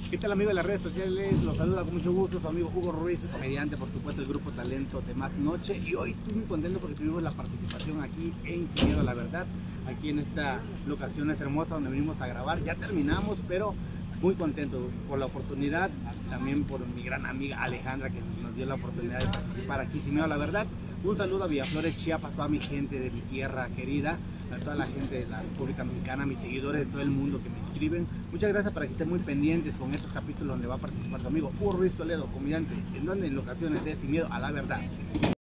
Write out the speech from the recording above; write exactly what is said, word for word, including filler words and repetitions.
¿Qué tal, amigo de las redes sociales? Los saluda con mucho gusto su amigo Hugo Ruiz, comediante, por supuesto, del grupo Talento de Más Noche. Y hoy estoy muy contento porque tuvimos la participación aquí en Sin Miedo a la Verdad, aquí en esta locación es hermosa donde venimos a grabar. Ya terminamos, pero muy contento por la oportunidad, también por mi gran amiga Alejandra, que nos dio la oportunidad de participar aquí Sin Miedo a la Verdad. Un saludo a Villaflores, Chiapas, toda mi gente de mi tierra querida, a toda la gente de la República Mexicana, mis seguidores de todo el mundo que me inscriben. Muchas gracias, para que estén muy pendientes con estos capítulos donde va a participar tu amigo Hugo Ruiz Toledo, comediante, en donde en locaciones de Sin Miedo a la Verdad.